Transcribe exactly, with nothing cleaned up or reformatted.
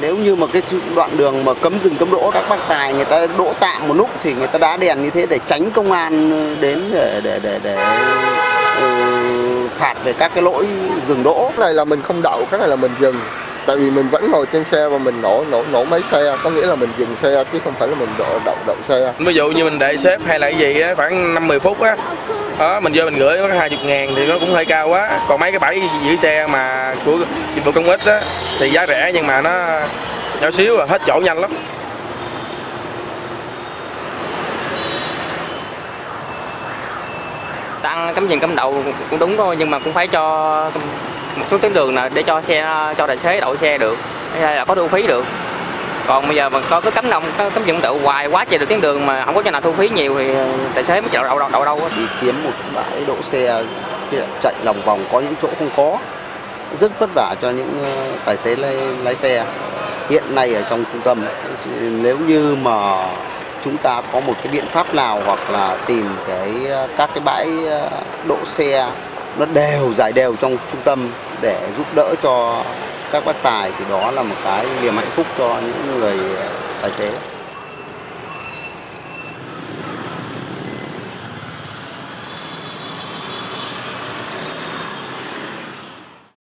Nếu như mà cái đoạn đường mà cấm dừng cấm đỗ, các bác tài người ta đỗ tạm một lúc thì người ta đá đèn như thế để tránh công an đến để để để để uh, phạt về các cái lỗi dừng đỗ. Cái này là mình không đậu, cái này là mình dừng. Tại vì mình vẫn ngồi trên xe và mình nổ nổ nổ máy xe, có nghĩa là mình dừng xe chứ không phải là mình đậu đậu đậu xe. Ví dụ như mình để xếp hay là cái gì á, khoảng năm mười phút á, đó mình vô mình gửi có hai mươi ngàn thì nó cũng hơi cao quá. Còn mấy cái bãi giữ xe mà của dịch vụ công ích á thì giá rẻ nhưng mà nó nhỏ xíu là hết chỗ nhanh lắm. Tăng cấm dừng cấm đậu cũng đúng thôi, nhưng mà cũng phải cho một số tuyến đường là để cho xe cho tài xế đậu xe được, hay là có thu phí được. Còn bây giờ mà có cái cấm đông cấm dừng đậu hoài quá trời được tuyến đường mà không có chỗ nào thu phí nhiều thì tài xế mới đậu đậu đậu, đậu đâu. Đi kiếm một bãi đỗ xe chạy lòng vòng có những chỗ không có, rất vất vả cho những tài xế lái, lái xe hiện nay ở trong trung tâm. Nếu như mà chúng ta có một cái biện pháp nào hoặc là tìm cái các cái bãi đỗ xe nó đều giải đều trong trung tâm để giúp đỡ cho các bác tài thì đó là một cái niềm hạnh phúc cho những người tài xế.